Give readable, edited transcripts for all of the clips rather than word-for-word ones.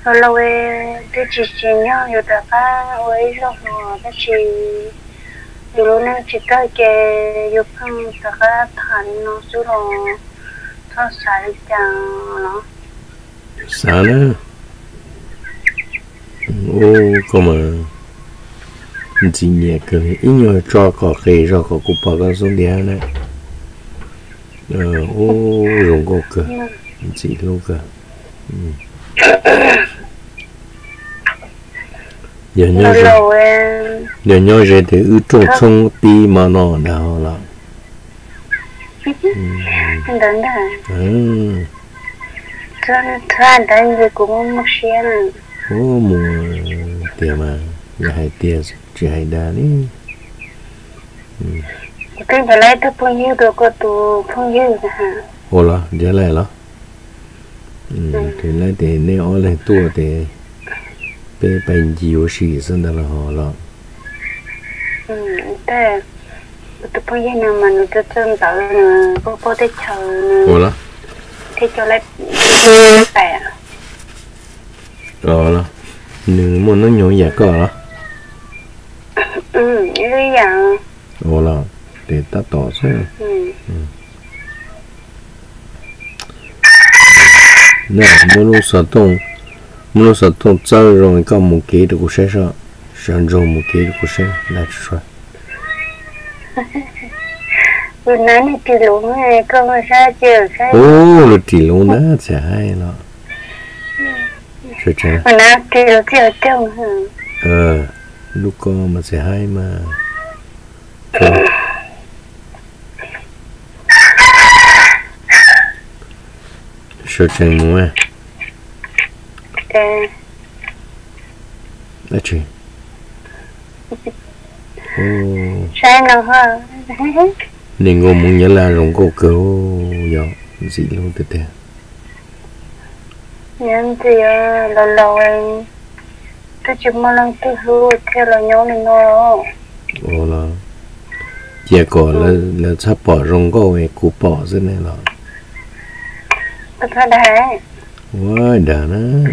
rồi lâu tôi chỉ nhau rồi ta cá ấy rồi ta chỉ rồi nó chỉ tới cái rồi không ta cá thành nó số rồi thao xài chẳng nó sao nữa ô có mà chỉ nhẹ cơ ít nhiều cho có cái rồi có cục bạc cái số đĩa này ô rồng có cơ chỉ lâu cơ giờ nhớ rồi thì ư trộn xong pi mà nó đào là đến đấy thân đến gì cũng mất xe này ô mùa tiệm mà nhà hai tiệm chỉ hai đá đi tôi phải lấy tôi phong nhiêu tôi có tôi phong nhiêu hả ô là giờ lại là thì lấy thì nếu ở lại tua thì bé bệnh nhiều sự sinh ra là họ là thế tôi phong nhiêu nào mà tôi chân tạo là có thể chờ ô là thì cho lấy tẻ là nếu mà nó nhỏ nhẹ cỡ đó như vậy ô là để ta tỏ ra nè muốn sợ tông chơi rồi có một cái được của sẽ sao sản rồi một cái được của sẽ là sao bữa nay thì luôn này con ra chơi ô là chỉ luôn đó chả hay lo sao bữa nay thì chơi trong lúc con mà sẽ hay mà sao chẳng mua là chuyện sai nào ha nên ngô muốn nhớ là rồng cô cứu giờ gì luôn từ từ nhân thì lâu lâu tôi chỉ muốn làm tôi hứa theo là nhau nên nó ồ là giờ có là sắp bỏ rồng cô ấy cú bỏ thế này là tôi thấy đấy quá đã nó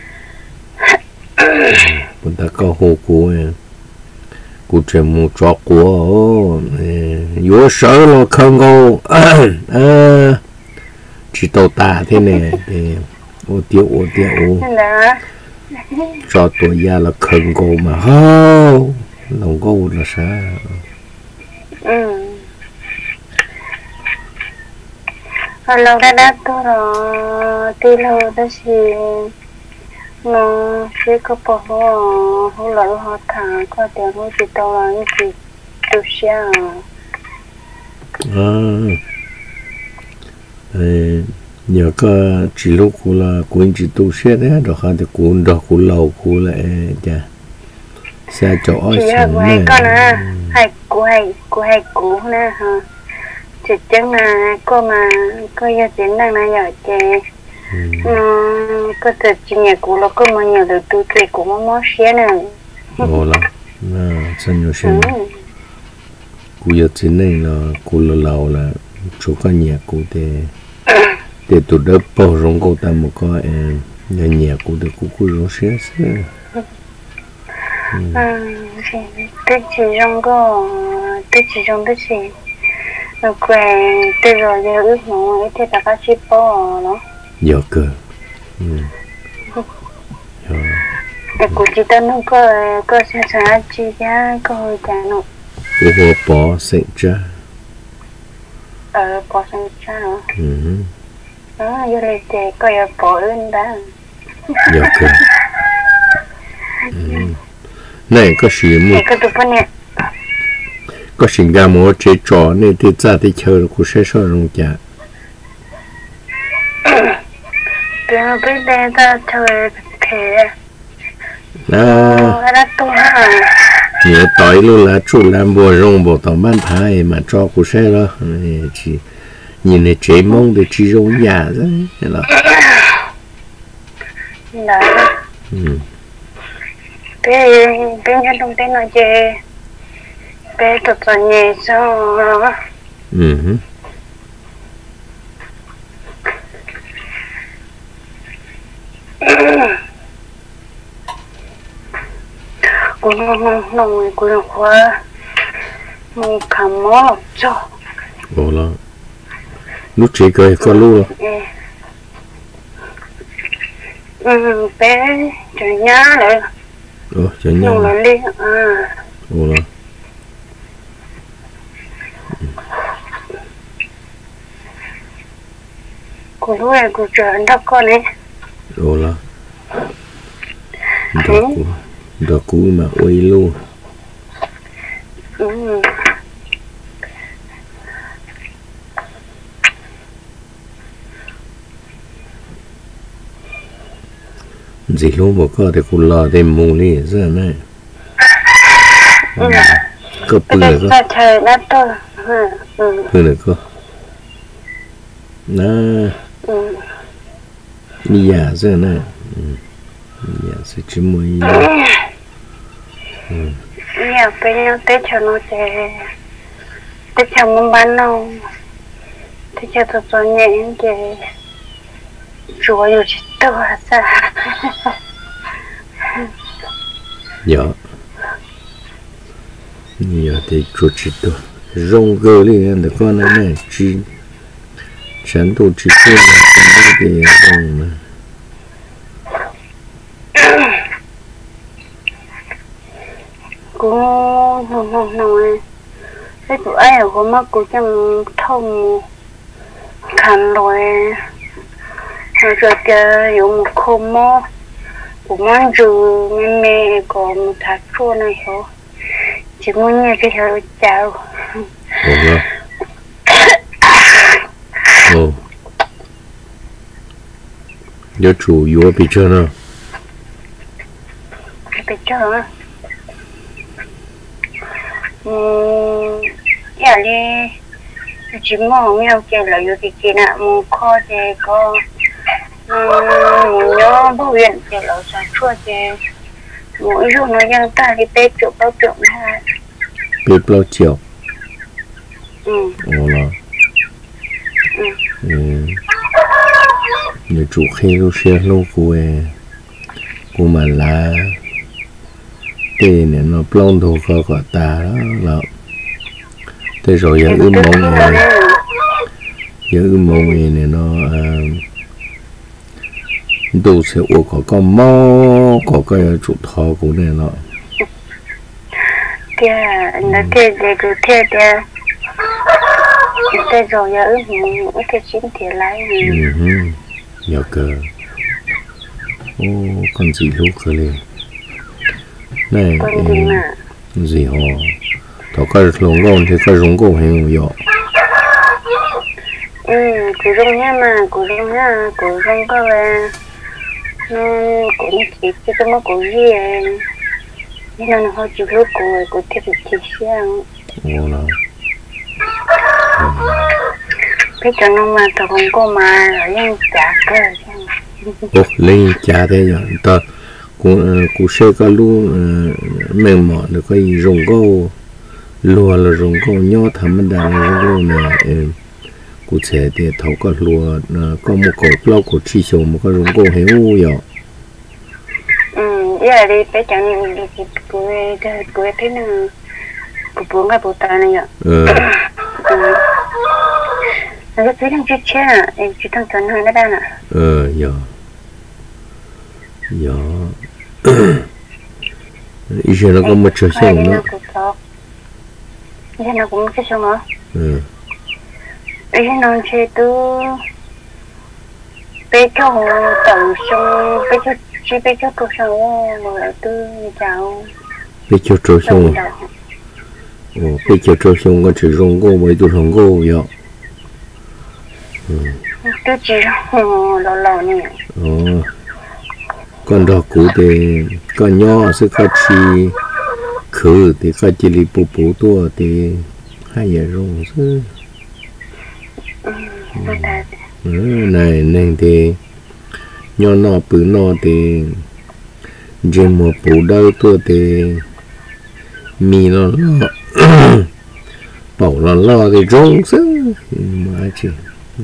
bọn ta có hồ cú ấy cú chuyện mua cho của vô sở là không có chỉ tàu ta thế này thì ô tiêu cho tuổi già là không có mà hao lòng có là sao lâu đã tôi rồi đi lâu đó thì nó sẽ có bỏ họ lại họ thả qua tiền họ chỉ tao là những gì tôi sẽ nhờ có chỉ lúc của là cuốn chỉ tu sửa đấy rồi họ thì cuốn đó cuốn lâu cuốn lại chả xe chỗ ở sân này con à hay cũ nè ha chỉ chẳng là cô mà cô giờ tiền đang là giờ chè có thể chỉ nhà cũ là có mà nhiều được tu chơi cũng món xé nè ồ là sân nhiều sân cũ giờ trên này là cũ lâu là chỗ có nhà cũ để tụi đó bao rong cô ta một cái nhà cũ để cũ rong xé tôi chỉ rong tôi chỉ quen từ rồi giờ ước mong thì ta có ship bỏ nó giờ cơ cụ chỉ tên nó có sinh sản chi giá có hơi trả nó cô hồ bỏ sinh cha bỏ sinh cha nó giờ này thì có giờ bỏ lên đó giờ cơ này có gì mà có sinh ra một chế trò này thì ra thì chờ của sẽ sao rong chả tôi biết đây ta chờ thế nhớ tối luôn là chủ làm bùa rong bộ tàu ban thái mà cho của sẽ đó chỉ nhìn này chế mông để chỉ rong nhà đấy là bé nhân đồng tên nói chê bé thật là nhẹ sao cô nó cô nó khoa một khám mó cho ồ là lúc chị cười có luôn bé cho nhá lại cho nhá nó đi ồ là cô lúc này cô chờ đọc con ấy ồ là đó cú mà ôi luôn gì luôn mà có thể cô lo thêm mù đi giờ này có bự này có trời đã tôi bự này có nè đi giả giờ này giả sẽ chỉ mới nhà bên nhau tết cho nó chơi tết cho món bán đâu tết cho tôi cho nhẹ cái chúa yêu chỉ tôi sao dạ giờ thì chuột chỉ tôi rong cơ lên là con này chỉ chán tôi chỉ tôi là con cái rong mà cũng nói cái tụi ấy ở của cô chẳng thông khăn rồi rồi cái dùng một khô mó của món rượu mẹ còn một thạch chua này hả chỉ muốn nghe cái hơi chào nhớ chủ yếu bị chơi nào bị chơi hả giờ đi chỉ mong nhau chơi là yêu thì nào mua kho thì có nhớ bảo viện thì là sản xuất thì mỗi lúc nó dân ta thì bé triệu bao triệu ha bé bao triệu ồ là người chủ khi lúc xe lâu cô mà là tiền nó plong đồ có cả ta đó là thế rồi giờ ươm mông này nó đồ sẽ có con mò có cái chủ thọ của này nó nó thế để cứ thế thế rồi giờ ươm mông cái chín thì lại nhớ cơ con gì lúc cơ lên này gì họ thọ cái lồng gòn thì cái rong gòn hay không vậy củ rong nha mà củ rong có về củ này chỉ cho nó củ gì nên nó hơi chịu lúc củ tiếp bị xiang cái cho nó mà thọ không có mà lên trả cơ lên trả thế rồi ta cú xe cá lu mềm mỏng được cái rong gô lúa là rong gô nhỏ thầm đà là rong gô này cú xe thì thấu cái lúa có một cột lâu cột chi sầu một cái rong gô hay u vậy giờ đi bé chẳng đi cú thế nào cú cái bù ta này vậy nó cái đang chơi chơi à em chỉ thằng tuấn hơi nó đang à dạ dạ ý giờ nó có một chỗ xong nữa ý nó cũng chơi xong hả ý nó chơi từ bé cho tàu xong bé cho tàu xong rồi từ chào bé cho tàu xong bé cho tàu xong có chỉ rong gô với tàu rong gô vậy tôi chỉ lò này con đó cũ thì con nhỏ sẽ có chi khử thì có chỉ li bù tua thì hay giờ rong chứ này nên thì nhỏ nọ bự nọ thì trên một bù đâu tua thì mì nó bảo nó lo thì rong chứ mà chỉ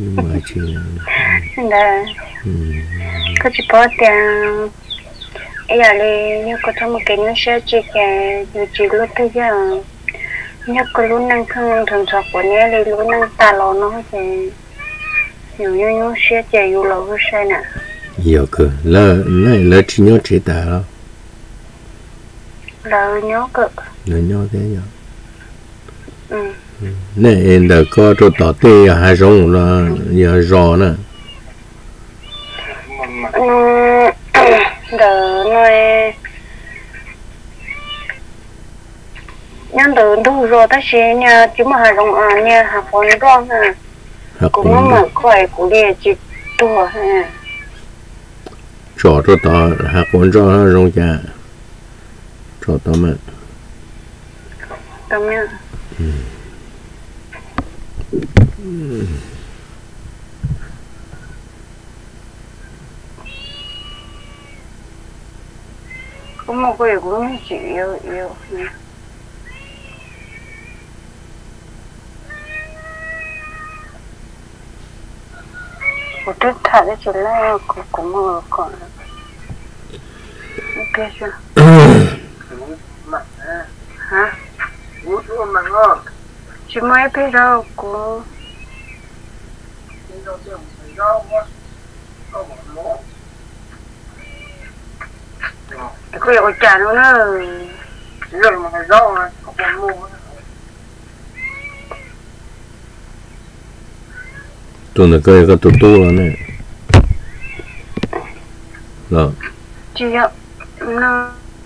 có chỉ bỏ tiền giờ đi nhớ có trong một cái nó sẽ chỉ cái chỉ lúc tới giờ nhớ có lúc năng không thường sọc của nhớ đi lúc năng ta lo nó thì nhiều như nó sẽ chạyอยู่lâu hơn sai nè nhiều cơ là chỉ nhớ chế tài đó là nhớ cơ là nhớ thế nhở này em đã có cho tỏ tê hai giống là giờ rò nè đỡ nói nhân từ đủ rồi ta sẽ nhà chúng mà hai giống nhà học con con ha cũng mà khỏi của địa chỉ tua ha cho tỏ học con cho nó rong cha cho tao mà tao nhá cũng một cái cũng chỉ yêu một chút thả cái chuyện là cũng mở còn ok chưa hả chỉ mấy cái rau của cái ổ chả nó rồi mà cái rau này có con mua tôi là cái tụt là này đó chị ạ nó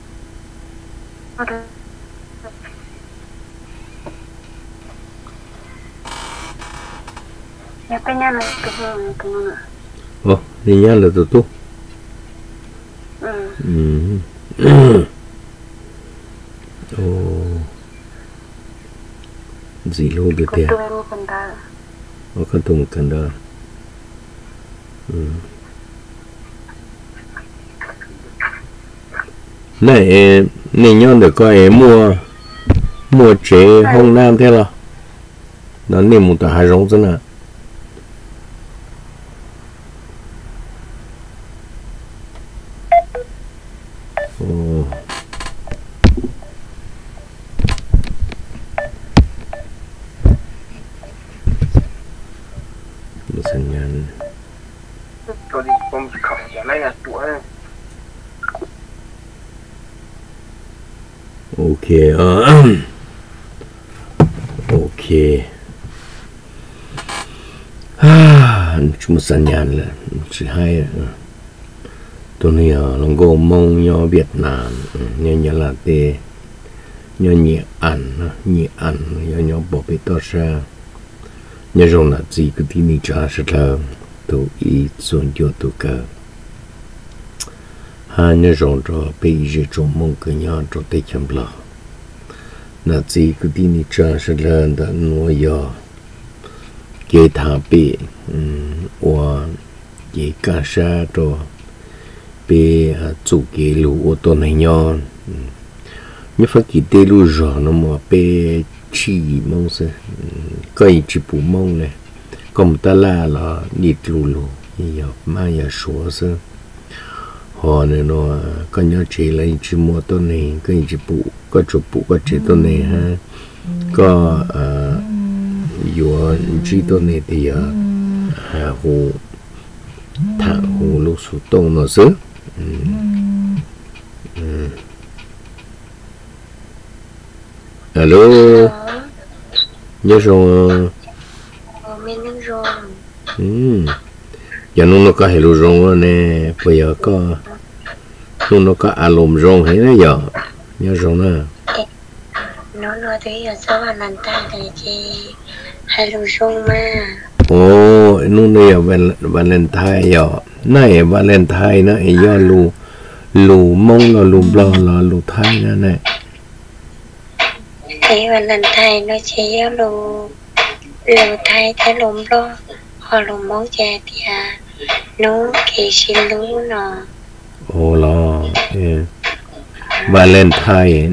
nhà cái nhà này cái ồ đi nhà là tụt ồ gì luôn được thế có cái tùng cần đó này nhon được coi mua chế Hồng Nam thế là nó niệm một tờ hai giống thế nàoสัญญาณก็ดีผมขับอย่างไรนะตัวโอเคโอเคชุมสัญญาณเลยสิให้ตัวนี้ลองก็มองย่อเวียดนามย่อลาเต้ย่อเนียอันย่อบอกไปต่อซะnhớ rằng là gì cái tin này cha sẽ là tôi ý chuẩn cho tôi cả hai nhớ rằng rồi bây giờ trong mong cái nhà trong tay chăm lo là gì cái tin này cha sẽ là đã nuôi giờ cái thằng bị và cái cá sa rồi bị chủ cái lũ ô tô này nhon nhớ phải cái tê lũ rồi nó mà bị chỉ mong sẽ cái chỉ bù mong này còn ta là nịt lù giờ mai giờ số sẽ họ này nó có nhớ chỉ lấy chỉ muaตัวnày cái chỉ bù có chụp bù có chỉตัวnày ha có vừa chỉตัวnày thì hồ thằng hồ lúc số đông nó sớ alo nhớ rồi mình nhớ rồi giờ nó có hello rồi nè bây giờ có nó có alom rồi hết đấy giờ nhớ rồi nè nó nói tới giờ sao mà lần ta thì chị hello rồi mà ồ nó này Valentine giờ này Valentine nó ấy giờ lù mông là lù blo là lù thai nữa này thì Valentine nó chỉ có lù thai thế lùm lo họ lùm món chè thì nó kỳ xin lú nọ ồ lo Valentine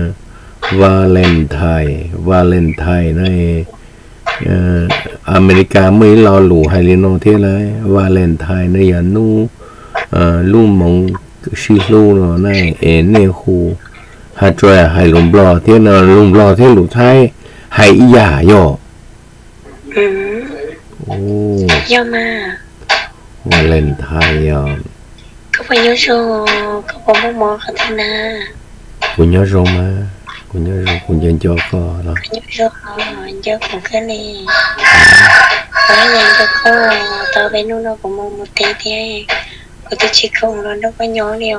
này America mới lo lù hay là nó thế này Valentine này nu lu mong cái xí lu nó này nè khu hai trời hai lùm bò thế nào lùm bò thế lũ thái hai giả yo do mà và lên thái có phải nhớ số có phải mò khả năng na của nhớ rồi mà của nhớ rồi của dân cho có đó nhớ số nhớ cũng cái này nói rằng tôi có tao bên nó cũng một tí thế của tôi chỉ không nó có nhỏ nhiều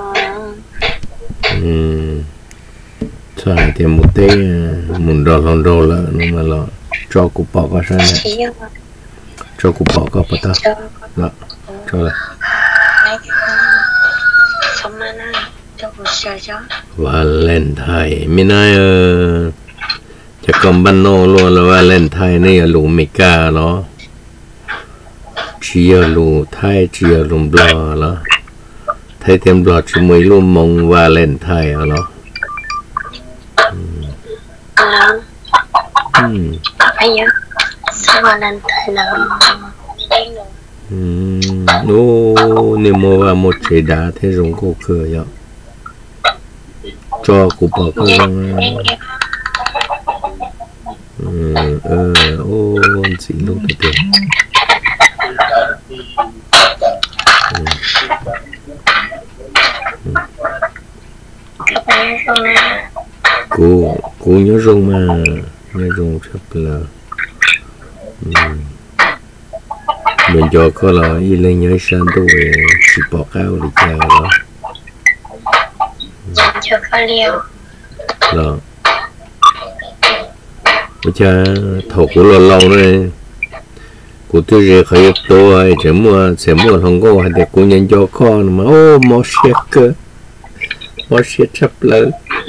sai thì một tí muốn đo lon đo là nhưng mà là cho cụ bỏ cái sao này cho cụ bỏ cái bắt ta đó cho là Valentine mình nóiจะกำบันโนล้วนแล้วว่าเล่นไทยนี่ลูมิกาเนาะเชียลูไทยเชียลูบลอเนาะไทยเต็มบลอชิมวยลูมงว่าเล่นไทยเนาะ ai nhá sao Valentine là ô nếu mà một chế đá thế giống cô cười vậy cho cụ bỏ cái ô xí luôn cái tiền cô nhớ rung mà nhớ rung chắc là mình cho có là y lên nhớ sang tôi chỉ bỏ cao để chờ đó cho có liều là bây giờ thầu của lâu này của tôi giờ khởi tôi sẽ mua không có hay để cô nhận cho con mà ô mò xét cơ mò xét sắp lớn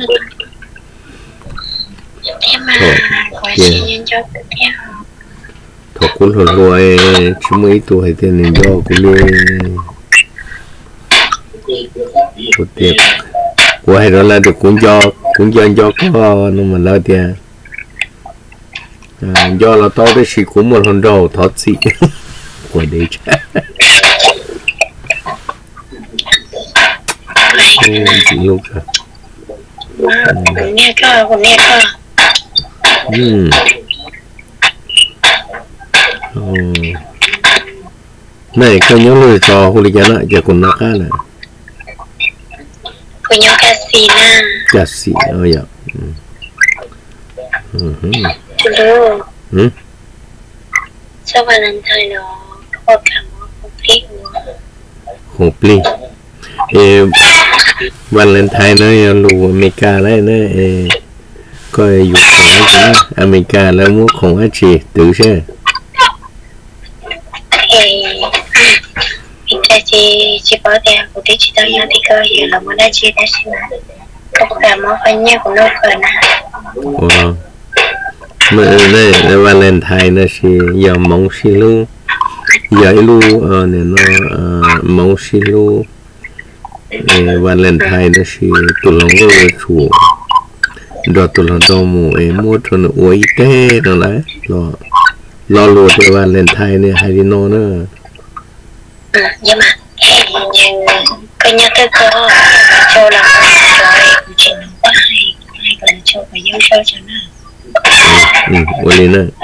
em mà của chị nhận cho tiếp theo thọ cuốn hồi rồi chỉ mấy tuổi thì nên do cũng đi của tiệp của hay đó là được cũng cho con nhưng mà lo tiền do là to cái gì cũng một lần đầu thoát gì của đấy chứ chị lúc rồi nghe cơ này có nhớ lời trò của lịch lại giờ còn nát này của nhớ cá xì ơi ạ sao Valentine nó có cả một complete Valentine nó lù America đấy nó coi dùngของcái Americaแล้วmuaของai chỉ tự xe chị bảo tiền của tí chị tao nhớ thì cơ hiểu là muốn đã chị đã xin là có cả món phải nhớ của nó cơ nè này là Valentine nó chỉ giờ mong xí lu giờ lu này nó mong xí lu Valentine nó chỉ tụi nó có chủ đó tụi nó đâu mua cho nó uống té rồi đấy lo lụa cho Valentine này hay đi nó nữa nhưng mà cái nhà tôi có cho là rồi chuyện nó quá hay còn cho phải yêu sâu cho nó ủa đi nữa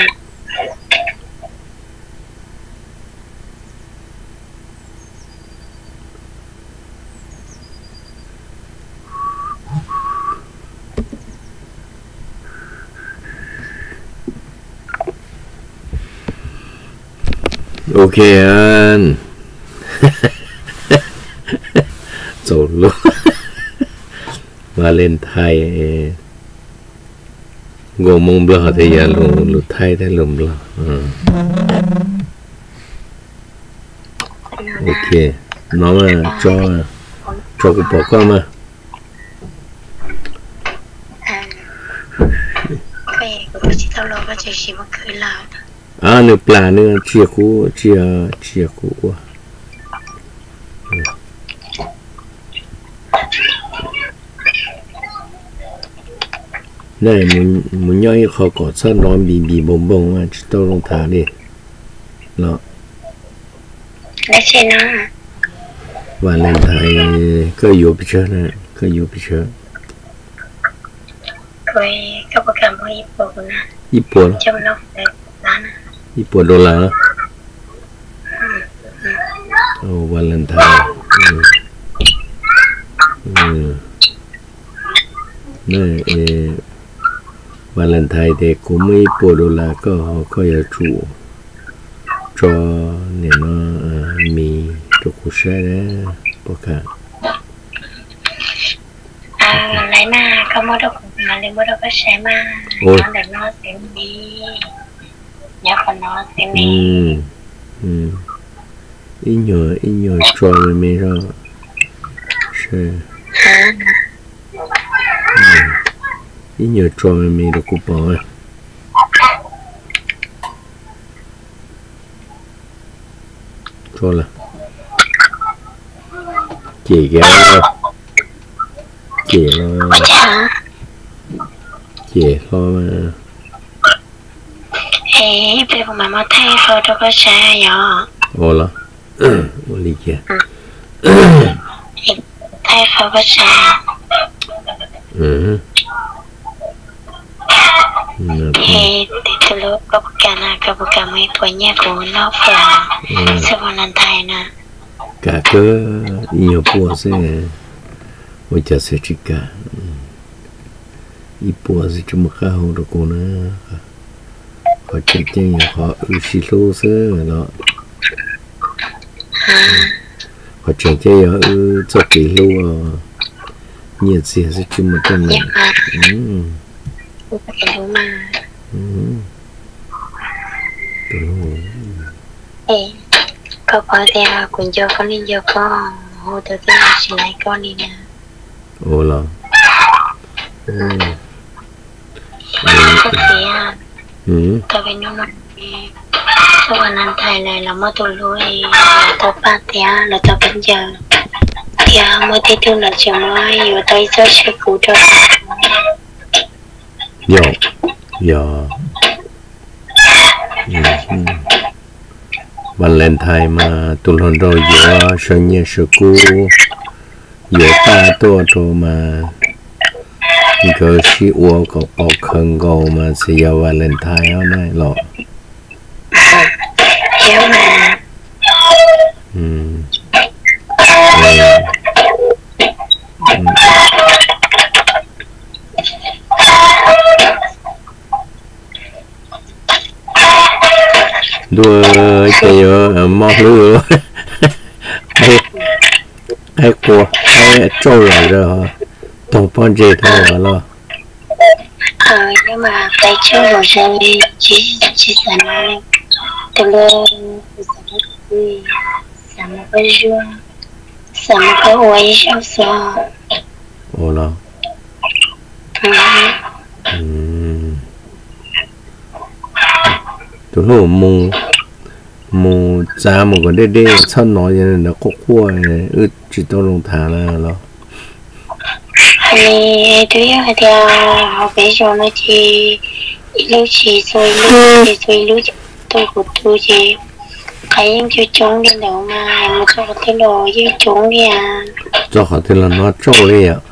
ok anh rồi luôn Valentine gồm mông bờ thì giờ lù thay thế lùm bờ ok nó mà cho cái bỏ con mà nếu pla nữa chia cũ này muốn nhoi khó có sân non bì bông bông mà chỉ tao lông thả đi nó để xem nó và lên thầy có yêu bị chơi nè có yêu bị chơi rồi các bạn cảm ơn ít bữa trong nó để bán ít bữa đô la và lên thầy này và lần thầy thì cũng mấy bộ đồ là có ở chủ cho nên nó mì cho cuộc sống đấy bố cả lấy mà không có đâu mà lấy mua đâu có xe mà nó để nó sẽ đi nhớ còn nó sẽ đi ít nhiều cho mình rồi xe ít nhiều cho mình được cúp bỏ cho là chỉ cái chỉ thôi mà ê bây giờ mà thay phô đâu có xe nhở ồ là ồ lý kia thay phô có xe thì từ lúc có cả mấy tuổi nhà của nó phải sẽ vào lần thay nè cả cơ nhiều bùa sẽ ôi chả sẽ chỉ cả ít bùa sẽ chúng ta không được cô nữa họ chơi chơi họ xí lô sẽ đó họ chơi chơi ở cho kỹ lô nhiều gì sẽ chúng ta này đúng mà có thể là cũng cho con đi cho con hồ đầu tiên là xin lại con đi nè ồ là có thể à có phải nó sau khi ăn thầy này là mất tôi lối là tôi ba thẻ là tôi bây giờ thì mới thấy thương là trường mới rồi tôi sẽ sẽ cứu cho bạn lên thầy mà tụi lần rồi giữa sinh nhật sự cũ giữa ta tôi mà cái sĩ uo có bọc khăn gầu mà sẽ vào bạn lên thầy ở này lọ hiểu mà đua cái mò lưỡi cái cua cái trâu rồi tổng bao nhiêu thôi là nhưng mà cái trâu rồi chỉ là nó từ lúc sản một cái dưa sản một cái uống sao sao ồ là tụi nó mù giá một cái đê chân nói như là có cua này chỉ tao lông thả là lo thì tôi thì học bây giờ nó chỉ lúc chỉ rồi lúc tôi của tôi chỉ cái những chú trống đi đâu mà một số cái đồ như trống đi à cho họ thì là nó trâu đi ạ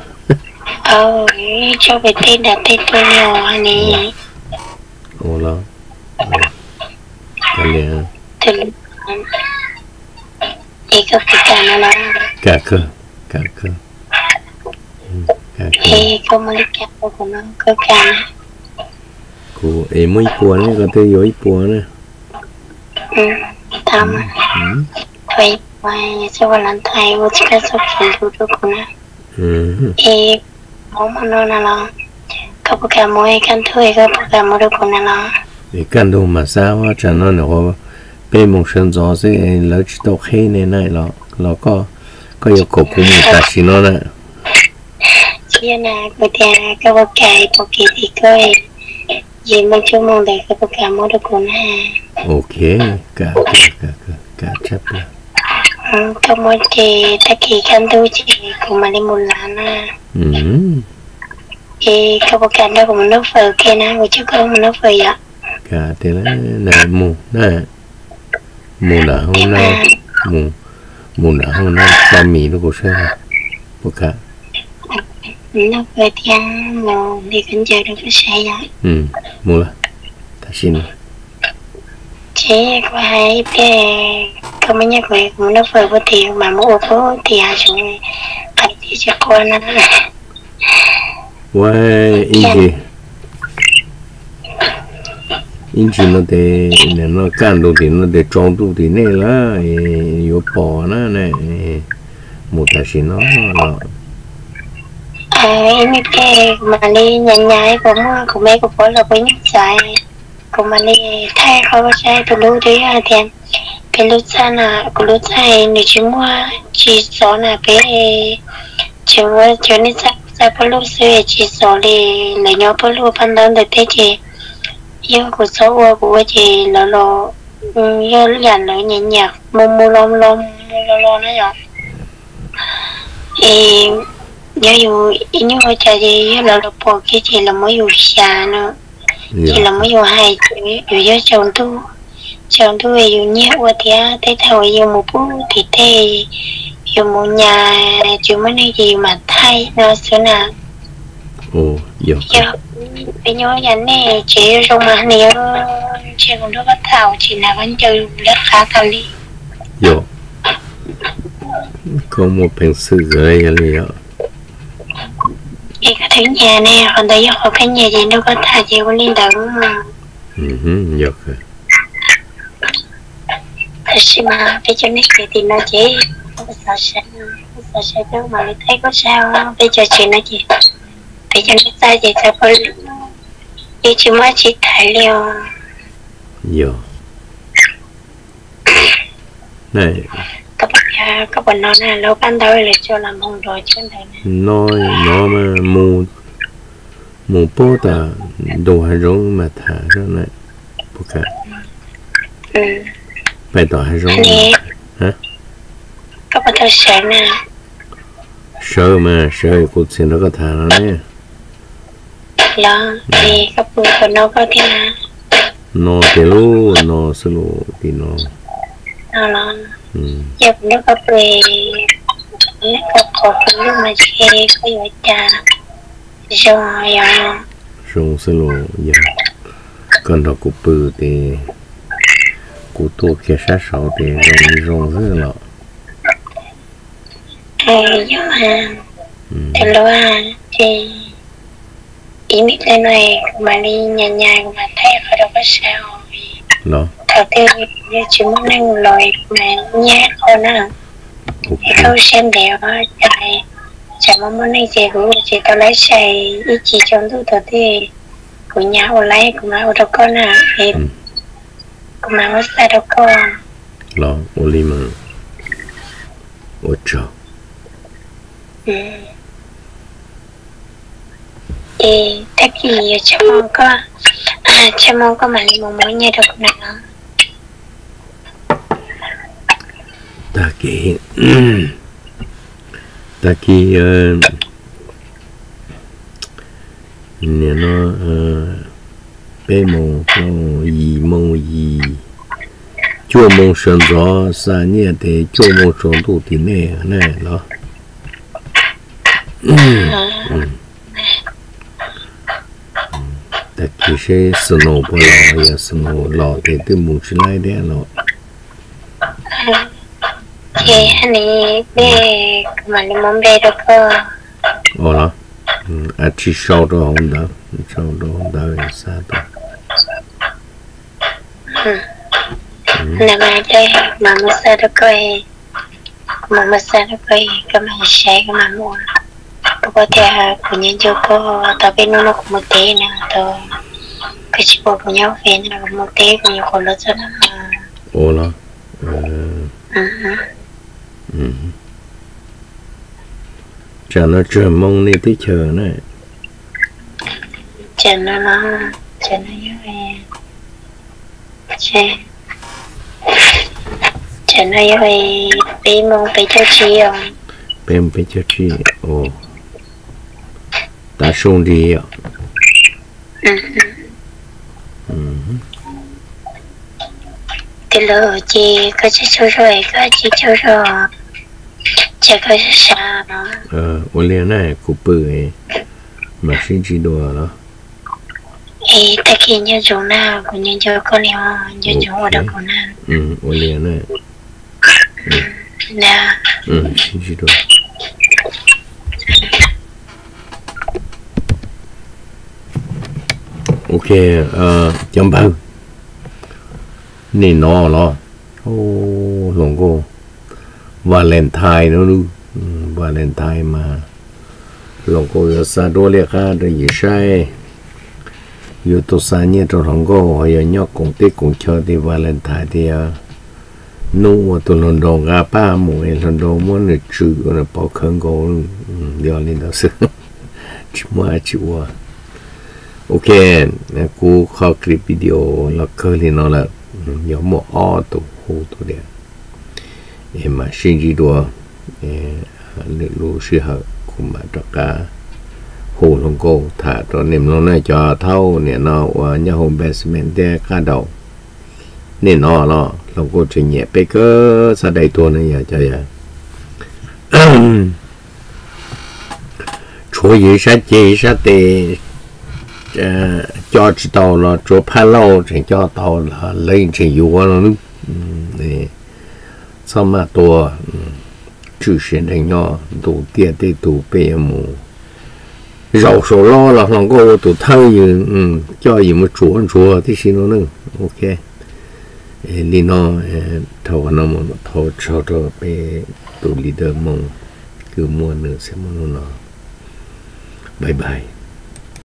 cho cái tên đặt tên tôi nhiều này ồ là cái này thì có cái nó cả cơ thì có mấy cái của nó có cái của em mới buồn này có thể dối buồn này thầm vậy mà cho vào lần thay vô chỉ có số kiện đủ của nó thì không mà nó là có một cái mỗi căn thuê có một cái mỗi của nó thì căn đồ mà sao cho nó nó bên một sân gió sẽ lỡ chỉ tao khi này nó có yêu cầu của mình ta xin nó nè chỉ là cái cái một cái thì coi gì mà chú mong để cái một cái mỗi của nó ok cả chấp là có một cái ta kỳ căn tu chỉ của mà đi một lần à thì có một cái đó của mình nó phở kia nè của chú có mình nó phở vậy cả thế là này mù là hôm nay muốn đã không nó ba mì nó có sao bố cả nó về thiên mồ đi cần chờ được cái xe vậy mua là ta xin chế có hai bé có mấy nhà quê cũng nó về vô tiền mà mua phố thì hai chúng cái gì cho con nó vậy in chỉ nó để nó cán đồ thì nó để trồng đồ thì này là yếu bỏ nó này một ta xin nó em cái mà đi nhảy nhảy của mấy của bố là với nhảy dài của mà đi thay khó có sai từ lúc đấy thì cái lúc xa là của lúc dài nếu chỉ mua chỉ số là cái chỉ mua cho nên ra bố lúc xưa chỉ số thì lấy nhau bố lúc ban đầu được thế chị yêu của số của chị là yêu dàn lại nhẹ nhàng mông lom nó rồi thì dù như cha gì là bỏ cái chị là mới dù xa nữa chị là mới dù hai dù cho chồng tu về dù nhẹ qua thì thế thầu dù một bút thì thế dù một nhà chứ mấy này gì mà thay nó xưa nào bây giờ nhà này chị trong mà nếu chị cũng đâu có thầu chị nào vẫn chơi rất khá thầu đi có một phần sự rồi vậy cái thứ nhà này còn tại có cái nhà gì đâu có thà chị cũng lên đẳng mà được rồi thật mà bây giờ này thì nó chỉ sợ sẽ đâu mà thấy có sao bây giờ chị nói gì bây giờ nó ta gì sao có đi chỉ mới chỉ thấy liều này các bạn nói là lâu ban đầu là cho làm hồng rồi chứ nói nó mà mù bố ta đồ hay rong mà thả ra này bố cả phải tỏ hay rong hả các bạn thấy sợ nè sợ cô xin nó có thả nó nè đó thì các bạn nó có thế nào nó thì lu nó sẽ lu thì nó giờ nó có về nó có lúc mà chị có người cha rồi sẽ lu giờ còn đó cụ bự thì cụ tổ kia sát sáu thì rong rất là nhưng mà từ lúc thì ý biết lên này mà đi nhà mà thấy có đâu có sao đó thật tiêu như chỉ muốn năng lời mà nhát con á không xem đẹp á chạy chạy mong muốn này chị cũng chị tao lấy xe ý chị trong tôi thật thì của nhà của lấy của má của đâu con à của má có sao đâu con đó ô li mà ô chào thì tất gì cho mong có mà mong muốn nghe được nào ta kỳ nè nó bé mông gì chua mông sơn gió sa nhẹ thì chua mông sơn tu thì nè đó ta kỳ sẽ snow bò lò ya snow lò thì từ mùng chỉ lại đấy lò thì anh ấy bé mà đi mong bé được cơ đó chỉ sau đó không đau là sao đó là mà đây mà mua sao được cơ mà sao được cơ cái mà xe cái mà mua có thể của nhân cho cô tao bên nó cũng một tí nè tôi cái chỉ bộ của nhau về là một tí của nhiều con lớn cho nó là chả nó chờ mong đi tới chờ này chờ nó như vậy chờ nó như vậy bị mong bị cho chi không bị cho chi ta xuống đi ạ cái lỡ chị có chị cho rồi có chị cho rồi chắc có sao nó ở liền này cụ bự mà xin chỉ đùa đó ta kia nhớ chỗ nào cũng như cho con em nhớ chỗ ở đâu cũng nào ở liền này nè xin chỉ đùa ok chấm bao nên nó lo lòng cô Valentine nó luôn Valentine mà lòng cô ở xa đô liệt ha để gì sai yêu tôi xa nhé trong lòng cô hay nhóc cùng tết cùng chơi thì Valentine thì nụ tôi lần đầu gặp ba mỗi lần đầu muốn được chữ là bảo khẩn cô điều lên đó sự chỉ mua chịu ok cô khó clip video là cơ thì nó là nhớ một o tổ hồ tổ đẹp em mà xin gì đùa lựa lúa sư hợp cũng mà cho cả hồ long cô thả cho niềm nó này cho thâu nè nó và nhà home basement để cả đầu nên nó long cô chỉ nhẹ bé cơ sa đầy tuần này giờ cho vậy chúa gì sát gì sát tề cho chỉ tàu là chỗ phá lâu chỉ cho tàu là lên chỉ yếu nó này sau mà tôi chữ hiện thành nhỏ đủ tiền để đủ bề mù rau số lo là lòng cô đủ thay cho gì một chúa thì xin nó nữa ok li nó thầu nó một thầu cho bề đủ leader mong cứ mua nữa sẽ mua nó bye bye